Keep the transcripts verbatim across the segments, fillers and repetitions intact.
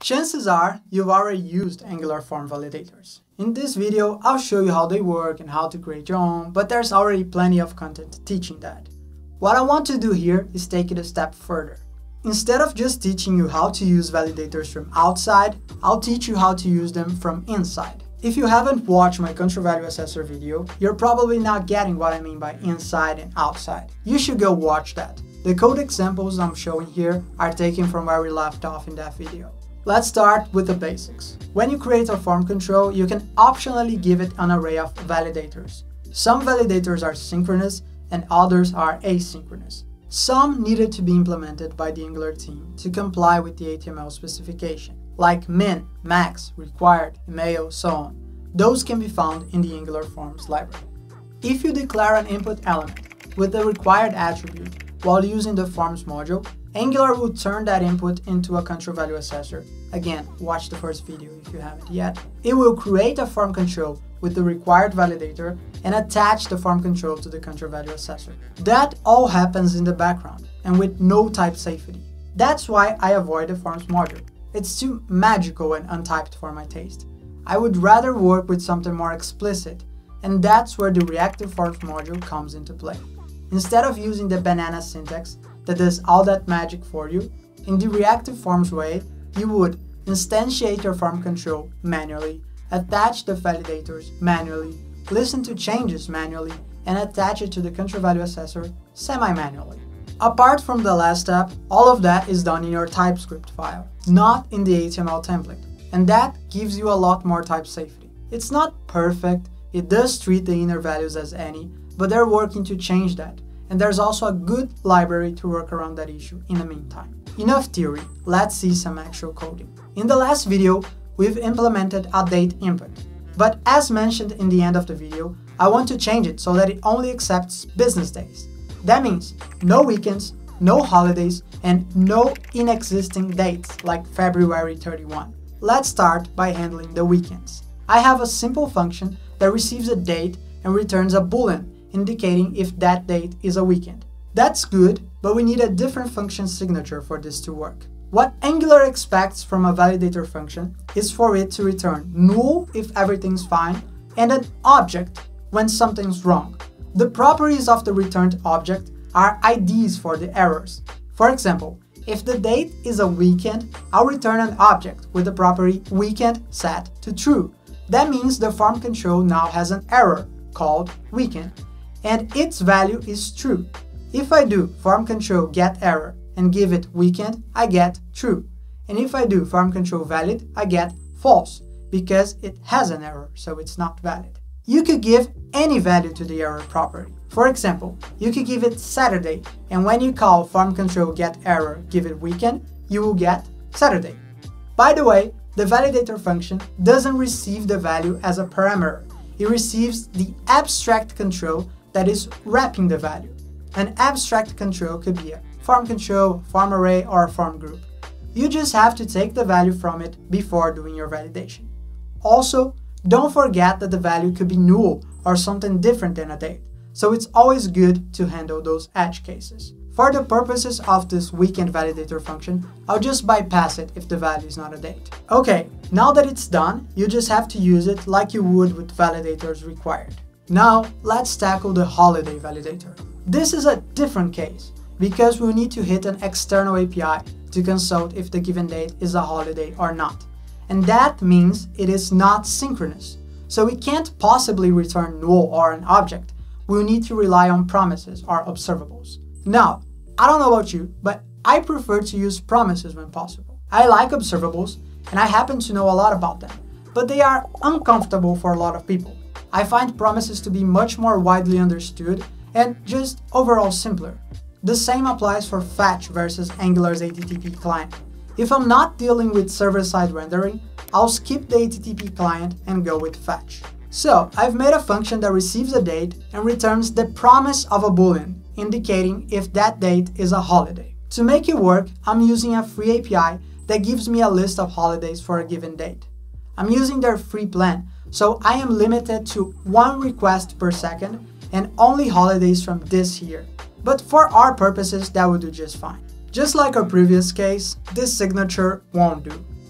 Chances are you've already used Angular form validators. In this video, I'll show you how they work and how to create your own, but there's already plenty of content teaching that. What I want to do here is take it a step further. Instead of just teaching you how to use validators from outside, I'll teach you how to use them from inside. If you haven't watched my ControlValueAccessor video, you're probably not getting what I mean by inside and outside. You should go watch that. The code examples I'm showing here are taken from where we left off in that video. Let's start with the basics. When you create a form control, you can optionally give it an array of validators. Some validators are synchronous and others are asynchronous. Some needed to be implemented by the Angular team to comply with the H T M L specification, like min, max, required, email, so on. Those can be found in the Angular Forms library. If you declare an input element with the required attribute while using the Forms module, Angular will turn that input into a ControlValueAccessor. Again, watch the first video if you haven't yet. It will create a form control with the required validator and attach the form control to the ControlValueAccessor. That all happens in the background and with no type safety. That's why I avoid the Forms module. It's too magical and untyped for my taste. I would rather work with something more explicit, and that's where the Reactive Forms module comes into play. Instead of using the banana syntax that does all that magic for you, in the Reactive Forms way, you would instantiate your form control manually, attach the validators manually, listen to changes manually, and attach it to the ControlValueAccessor semi-manually. Apart from the last step, all of that is done in your TypeScript file, not in the H T M L template, and that gives you a lot more type safety. It's not perfect, it does treat the inner values as any, but they're working to change that, and there's also a good library to work around that issue in the meantime. Enough theory, let's see some actual coding. In the last video, we've implemented a date input, but as mentioned in the end of the video, I want to change it so that it only accepts business days. That means no weekends, no holidays, and no inexisting dates like February thirty-first. Let's start by handling the weekends. I have a simple function that receives a date and returns a boolean indicating if that date is a weekend. That's good, but we need a different function signature for this to work. What Angular expects from a validator function is for it to return null if everything's fine and an object when something's wrong. The properties of the returned object are I Ds for the errors. For example, if the date is a weekend, I'll return an object with the property weekend set to true. That means the form control now has an error called weekend, and its value is true. If I do form control get error and give it weekend, I get true. And if I do form control valid, I get false, because it has an error, so it's not valid. You could give any value to the error property. For example, you could give it Saturday, and when you call form control get error, give it weekend, you will get Saturday. By the way, the validator function doesn't receive the value as a parameter. It receives the abstract control that is wrapping the value. An abstract control could be a form control, form array, or a form group. You just have to take the value from it before doing your validation. Also, don't forget that the value could be null or something different than a date, so it's always good to handle those edge cases. For the purposes of this weekend validator function, I'll just bypass it if the value is not a date. Okay, now that it's done, you just have to use it like you would with validators required. Now, let's tackle the holiday validator. This is a different case, because we'll need to hit an external A P I to consult if the given date is a holiday or not. And that means it is not synchronous. So we can't possibly return null or an object. We'll need to rely on promises or observables. Now, I don't know about you, but I prefer to use promises when possible. I like observables, and I happen to know a lot about them, but they are uncomfortable for a lot of people. I find promises to be much more widely understood and just overall simpler. The same applies for fetch versus Angular's H T T P client. If I'm not dealing with server-side rendering, I'll skip the H T T P client and go with fetch. So, I've made a function that receives a date and returns the promise of a boolean, indicating if that date is a holiday. To make it work, I'm using a free A P I that gives me a list of holidays for a given date. I'm using their free plan, so I am limited to one request per second and only holidays from this year. But for our purposes, that would do just fine. Just like our previous case, this signature won't do.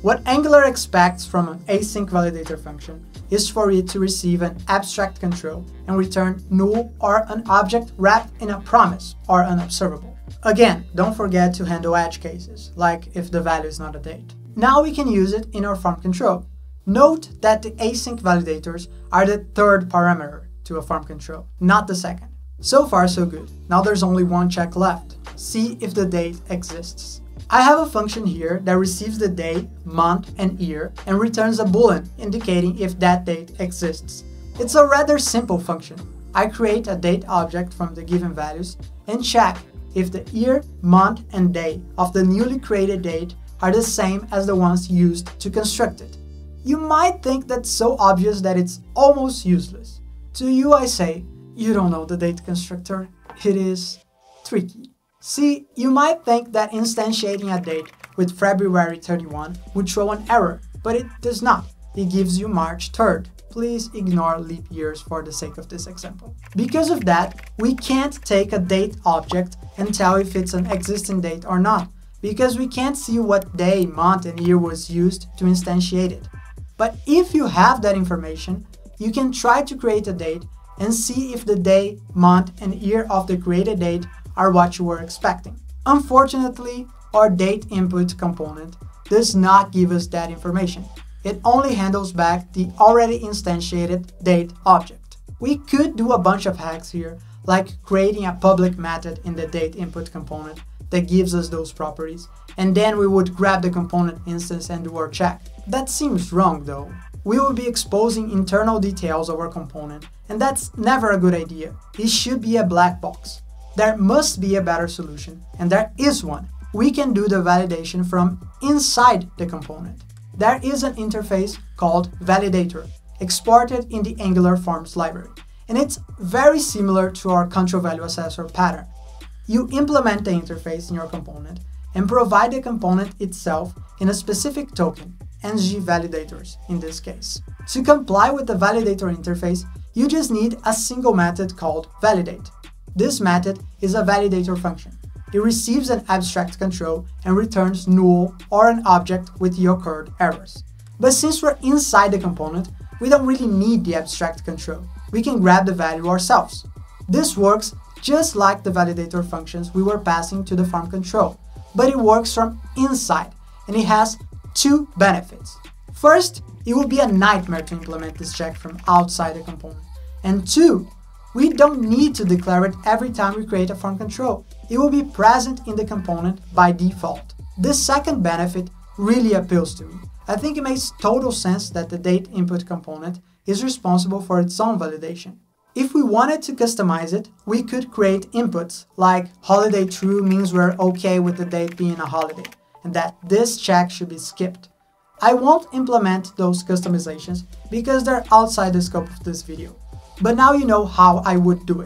What Angular expects from an AsyncValidator function is for it to receive an abstract control and return null or an object wrapped in a promise or unobservable. Again, don't forget to handle edge cases, like if the value is not a date. Now we can use it in our form control. Note that the async validators are the third parameter to a form control, not the second. So far so good. Now there's only one check left. See if the date exists. I have a function here that receives the day, month, and year and returns a boolean indicating if that date exists. It's a rather simple function. I create a date object from the given values and check if the year, month, and day of the newly created date are the same as the ones used to construct it. You might think that's so obvious that it's almost useless. To you I say, you don't know the date constructor. It is tricky. See, you might think that instantiating a date with February thirty-first would throw an error, but it does not. It gives you March third. Please ignore leap years for the sake of this example. Because of that, we can't take a date object and tell if it's an existing date or not, because we can't see what day, month, and year was used to instantiate it. But if you have that information, you can try to create a date and see if the day, month, and year of the created date are what you were expecting. Unfortunately, our date input component does not give us that information. It only handles back the already instantiated date object. We could do a bunch of hacks here, like creating a public method in the date input component that gives us those properties, and then we would grab the component instance and do our check. That seems wrong though. We will be exposing internal details of our component, and that's never a good idea. It should be a black box. There must be a better solution, and there is one. We can do the validation from inside the component. There is an interface called Validator, exported in the Angular Forms library, and it's very similar to our ControlValueAccessor pattern. You implement the interface in your component and provide the component itself in a specific token, AsyncValidators in this case. To comply with the Validator interface, you just need a single method called validate. This method is a validator function. It receives an abstract control and returns null or an object with the occurred errors. But since we're inside the component, we don't really need the abstract control. We can grab the value ourselves. This works just like the validator functions we were passing to the form control, but it works from inside, and it has two benefits. First, it will be a nightmare to implement this check from outside the component. And two, we don't need to declare it every time we create a form control. It will be present in the component by default. This second benefit really appeals to me. I think it makes total sense that the date input component is responsible for its own validation. If we wanted to customize it, we could create inputs like holiday true means we're okay with the date being a holiday, and that this check should be skipped. I won't implement those customizations because they're outside the scope of this video. But now you know how I would do it.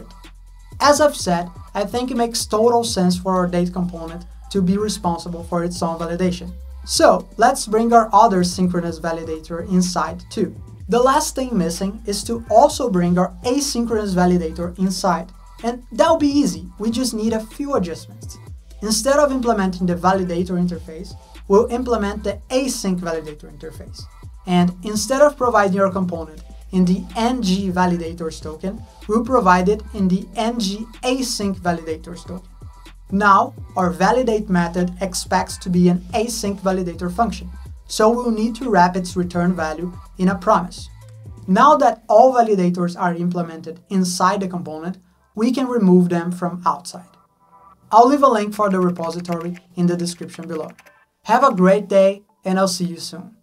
As I've said, I think it makes total sense for our date component to be responsible for its own validation. So let's bring our other synchronous validator inside too. The last thing missing is to also bring our asynchronous validator inside. And that'll be easy, we just need a few adjustments. Instead of implementing the validator interface, we'll implement the AsyncValidator interface. And instead of providing your component in the ngValidators token, we'll provide it in the ngAsyncValidators token. Now, our validate method expects to be an AsyncValidator function, so we'll need to wrap its return value in a promise. Now that all validators are implemented inside the component, we can remove them from outside. I'll leave a link for the repository in the description below. Have a great day, and I'll see you soon.